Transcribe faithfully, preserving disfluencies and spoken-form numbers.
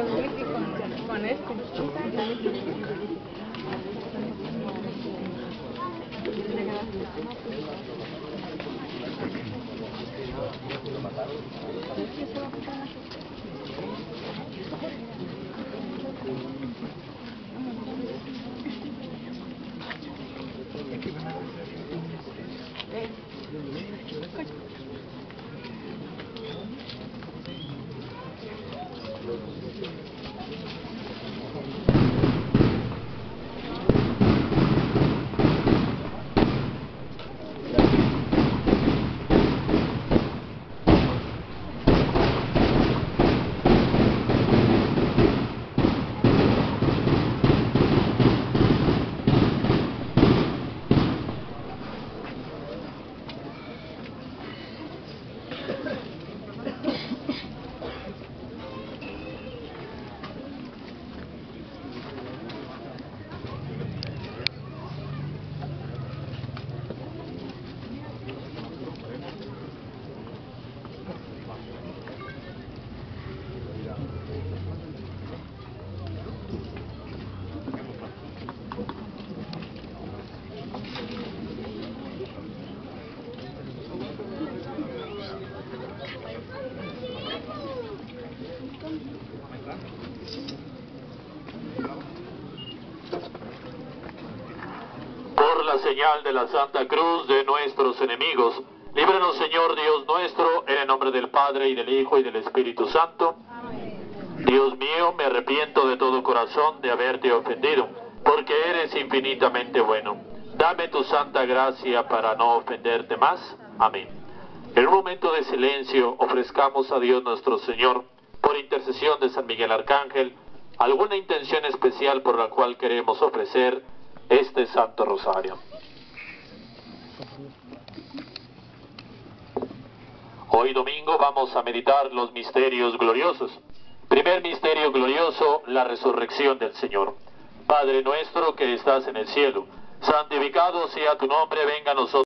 whisky con, con este. Por la señal de la Santa Cruz de nuestros enemigos, líbranos, Señor Dios nuestro, en el nombre del Padre, y del Hijo, y del Espíritu Santo. Dios mío, me arrepiento de todo corazón de haberte ofendido, porque eres infinitamente bueno. Dame tu santa gracia para no ofenderte más. Amén. En un momento de silencio, ofrezcamos a Dios nuestro Señor, por intercesión de San Miguel Arcángel, alguna intención especial por la cual queremos ofrecer este Santo Rosario. Hoy domingo vamos a meditar los misterios gloriosos. Primer misterio glorioso, la resurrección del Señor. Padre nuestro que estás en el cielo, santificado sea tu nombre, venga a nosotros.